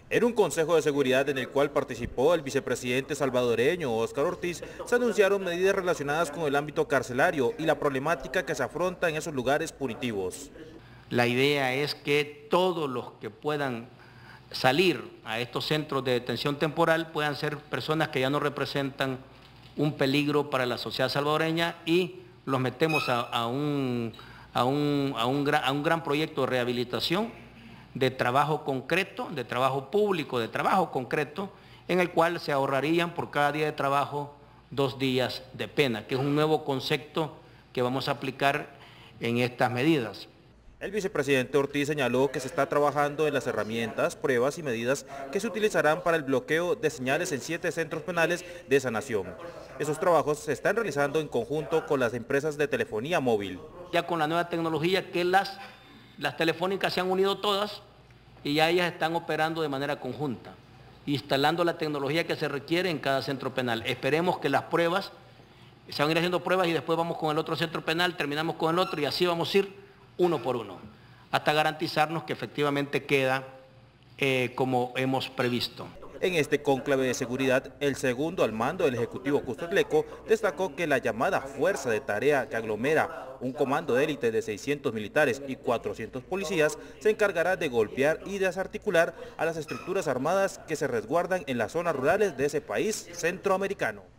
En un consejo de seguridad en el cual participó el vicepresidente salvadoreño Óscar Ortiz, se anunciaron medidas relacionadas con el ámbito carcelario y la problemática que se afronta en esos lugares punitivos. La idea es que todos los que puedan salir a estos centros de detención temporal puedan ser personas que ya no representan un peligro para la sociedad salvadoreña y los metemos a un gran proyecto de rehabilitación, de trabajo concreto, de trabajo público, de trabajo concreto, en el cual se ahorrarían por cada día de trabajo 2 días de pena, que es un nuevo concepto que vamos a aplicar en estas medidas. El vicepresidente Ortiz señaló que se está trabajando en las herramientas, pruebas y medidas que se utilizarán para el bloqueo de señales en 7 centros penales de esa nación. Esos trabajos se están realizando en conjunto con las empresas de telefonía móvil. Ya con la nueva tecnología que las telefónicas se han unido todas y ya ellas están operando de manera conjunta, instalando la tecnología que se requiere en cada centro penal. Esperemos que las pruebas, se van a ir haciendo pruebas y después vamos con el otro centro penal, terminamos con el otro y así vamos a ir uno por uno, hasta garantizarnos que efectivamente queda como hemos previsto. En este cónclave de seguridad, el segundo al mando del Ejecutivo Custodleco destacó que la llamada Fuerza de Tarea, que aglomera un comando de élite de 600 militares y 400 policías, se encargará de golpear y desarticular a las estructuras armadas que se resguardan en las zonas rurales de ese país centroamericano.